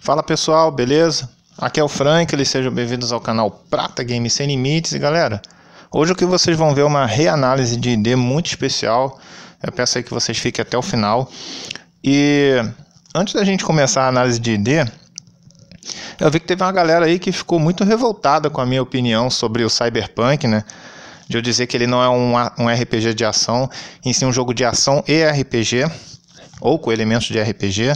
Fala pessoal, beleza? Aqui é o Franklin, sejam bem-vindos ao canal Prata Games Sem Limites. E galera, hoje o que vocês vão ver é uma reanálise de ID muito especial. Eu peço aí que vocês fiquem até o final. E antes da gente começar a análise de ID, eu vi que teve uma galera aí que ficou muito revoltada com a minha opinião sobre o Cyberpunk, né? De eu dizer que ele não é um RPG de ação, em si um jogo de ação e RPG, ou com elementos de RPG.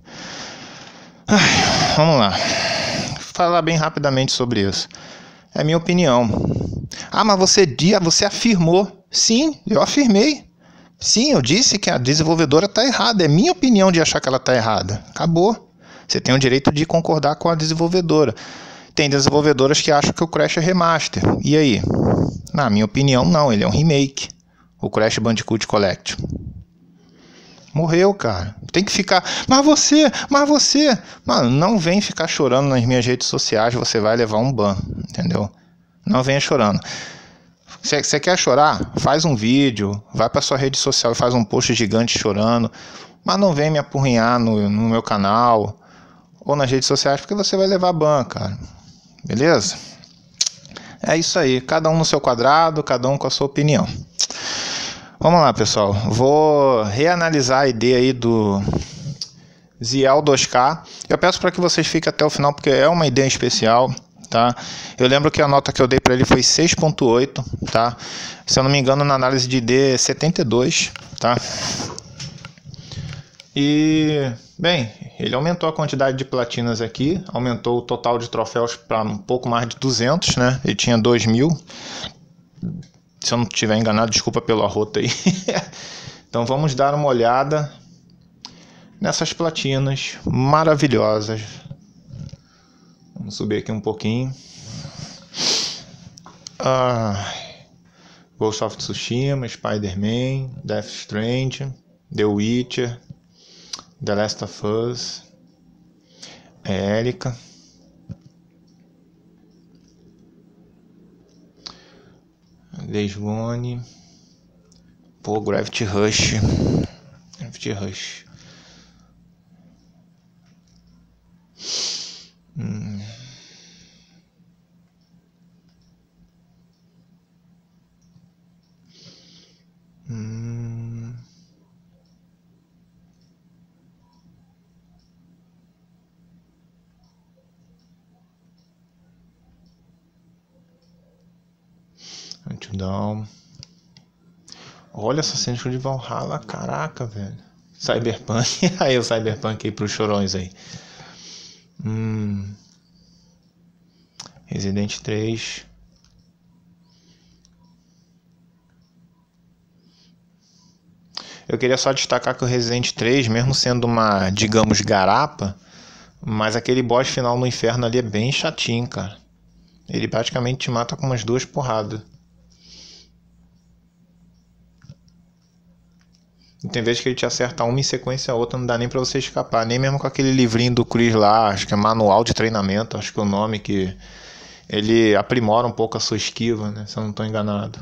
Vamos lá, falar bem rapidamente sobre isso. É minha opinião. Mas você afirmou. Sim, eu afirmei. Sim, eu disse que a desenvolvedora está errada. É minha opinião de achar que ela está errada. Acabou. Você tem o direito de concordar com a desenvolvedora. Tem desenvolvedoras que acham que o Crash é remaster. E aí? Na minha opinião, não. Ele é um remake. O Crash Bandicoot Collection. Morreu, cara. Tem que ficar... Mas você... Mano, não vem ficar chorando nas minhas redes sociais. Você vai levar um ban. Entendeu? Não venha chorando. Você quer chorar? Faz um vídeo. Vai pra sua rede social e faz um post gigante chorando. Mas não vem me apurrinhar no meu canal ou nas redes sociais, porque você vai levar ban, cara. Beleza? É isso aí. Cada um no seu quadrado, cada um com a sua opinião. Vamos lá, pessoal. Vou reanalisar a ideia aí do Ziel 2K. Eu peço para que vocês fiquem até o final, porque é uma ideia especial, tá? Eu lembro que a nota que eu dei para ele foi 6.8, tá? Se eu não me engano, na análise de ID 72, tá? E, bem, ele aumentou a quantidade de platinas aqui, aumentou o total de troféus para um pouco mais de 200, né? Ele tinha 2.000. Se eu não estiver enganado, desculpa pelo arroto aí. Então vamos dar uma olhada nessas platinas maravilhosas. Vamos subir aqui um pouquinho. Ghost of Tsushima, Spider-Man, Death Stranding, The Witcher, The Last of Us, Erika. Days Gone. Pô, Gravity Rush. Gravity Rush. Não. Olha essa cena de Valhalla, caraca, velho. Cyberpunk, aí o Cyberpunk aí pros chorões aí. Resident 3. Eu queria só destacar que o Resident 3, mesmo sendo uma, digamos, garapa, mas aquele boss final no inferno ali é bem chatinho, cara. Ele praticamente te mata com umas 2 porradas. Tem vezes que ele te acerta uma em sequência a outra, não dá nem pra você escapar. Nem mesmo com aquele livrinho do Chris lá, acho que é Manual de Treinamento, acho que é o nome, que ele aprimora um pouco a sua esquiva, né? Se eu não estou enganado.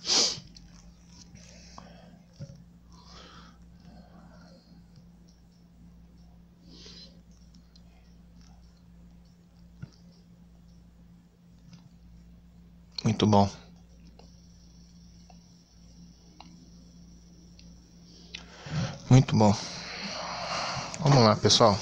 Muito bom. Muito bom. Vamos lá, pessoal.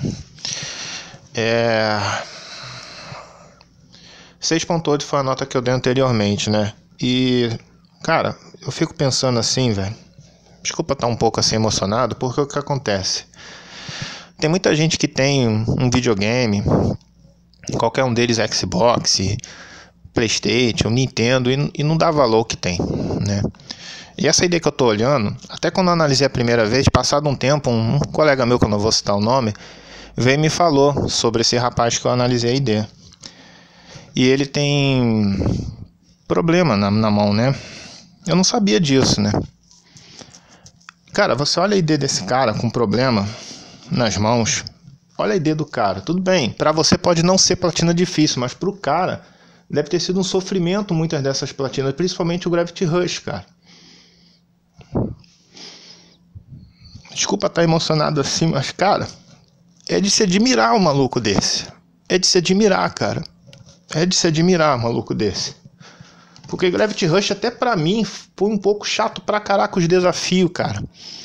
6.8 foi a nota que eu dei anteriormente, né? E, cara, eu fico pensando assim, velho. Desculpa estar um pouco assim emocionado, porque o que acontece? Tem muita gente que tem um videogame, qualquer um deles Xbox, PlayStation, Nintendo, e não dá valor ao que tem, né? E essa ideia que eu tô olhando, até quando eu analisei a primeira vez, passado um tempo, um colega meu, que eu não vou citar o nome, veio e me falou sobre esse rapaz que eu analisei a ideia. E ele tem problema na mão, né? Eu não sabia disso, né? Cara, você olha a ID desse cara com problema nas mãos. Olha a ID do cara. Tudo bem, pra você pode não ser platina difícil, mas pro cara deve ter sido um sofrimento muitas dessas platinas, principalmente o Gravity Rush, cara. Desculpa estar emocionado assim, mas cara, é de se admirar um maluco desse. É de se admirar, cara. É de se admirar um maluco desse. Porque Gravity Rush até pra mim foi um pouco chato pra caraca os desafios, cara.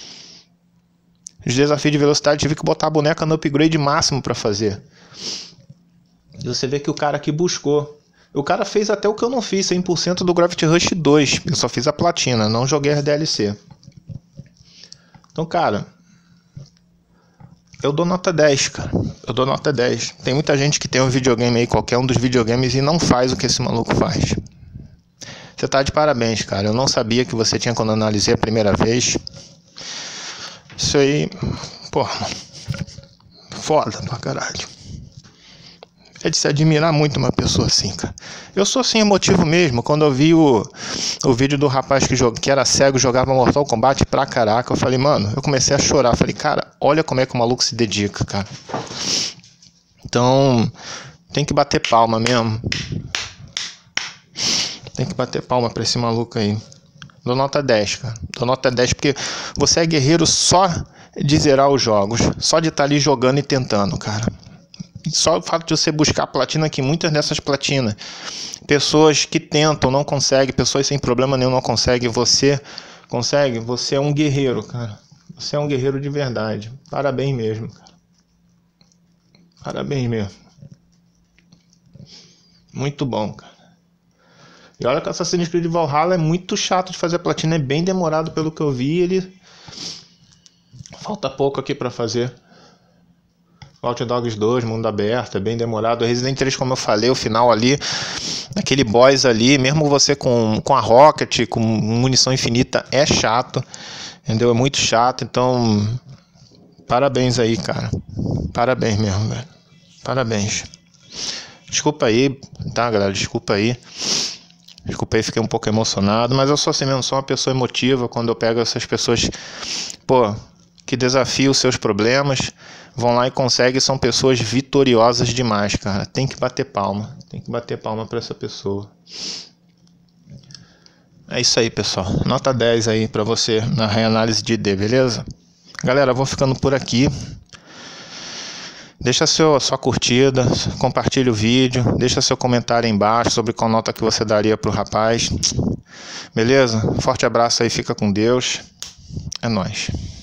Os desafios de velocidade tive que botar a boneca no upgrade máximo pra fazer. E você vê que o cara aqui buscou. O cara fez até o que eu não fiz, 100% do Gravity Rush 2. Eu só fiz a platina, não joguei a DLC. Então, cara, eu dou nota 10, cara. Eu dou nota 10. Tem muita gente que tem um videogame aí, qualquer um dos videogames, e não faz o que esse maluco faz. Você tá de parabéns, cara. Eu não sabia que você tinha quando eu analisei a primeira vez. Isso aí, porra, foda pra caralho. É de se admirar muito uma pessoa assim, cara. Eu sou assim emotivo mesmo. Quando eu vi o vídeo do rapaz que era cego, jogava Mortal Kombat pra caraca, eu falei, mano, eu comecei a chorar. Eu falei, cara, olha como é que o maluco se dedica, cara. Então, tem que bater palma mesmo. Tem que bater palma pra esse maluco aí. Dou nota 10, cara. Dou nota 10 porque você é guerreiro só de zerar os jogos. Só de estar ali jogando e tentando, cara. Só o fato de você buscar platina, que muitas dessas platinas, pessoas que tentam, não conseguem, pessoas sem problema nenhum não conseguem, você consegue, você é um guerreiro, cara. Você é um guerreiro de verdade. Parabéns mesmo, cara. Parabéns mesmo. Muito bom, cara. E olha que Assassin's Creed Valhalla é muito chato de fazer a platina, é bem demorado pelo que eu vi, ele... Falta pouco aqui pra fazer. Watch Dogs 2, mundo aberto, é bem demorado. Resident 3, como eu falei, o final ali, aquele boss ali, mesmo você com a Rocket, com munição infinita, é chato, entendeu? É muito chato, então parabéns aí, cara. Parabéns mesmo, velho. Parabéns. Desculpa aí, tá, galera? Desculpa aí. Desculpa aí, fiquei um pouco emocionado, mas eu sou assim mesmo, sou uma pessoa emotiva. Quando eu pego essas pessoas, pô, que desafiam os seus problemas, vão lá e conseguem, são pessoas vitoriosas demais, cara. Tem que bater palma. Tem que bater palma pra essa pessoa. É isso aí, pessoal. Nota 10 aí pra você na reanálise de ID, beleza? Galera, eu vou ficando por aqui. Deixa sua curtida, compartilha o vídeo, deixa seu comentário aí embaixo sobre qual nota que você daria pro rapaz. Beleza? Forte abraço aí, fica com Deus. É nóis.